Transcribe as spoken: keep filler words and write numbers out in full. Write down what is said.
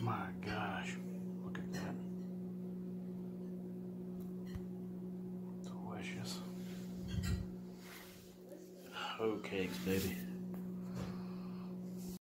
My gosh, look at that. Delicious. Hoe cakes, baby.